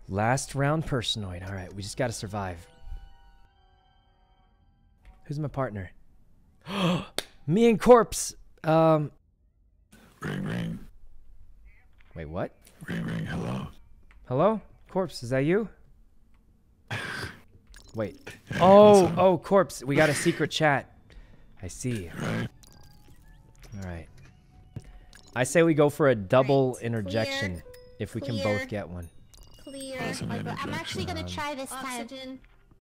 Last round personoid. All right, we just gotta survive. Who's my partner? Me and Corpse. Ring, ring. Wait, what? Ring, ring. Hello. Hello? Corpse, is that you? Wait. Hey, Oh, Corpse. We got a secret chat. I see. Right. All right. I say we go for a double Right. interjection if we can Clear. both get one. Clear. Awesome I'm actually gonna interjection. try this time. Oxygen.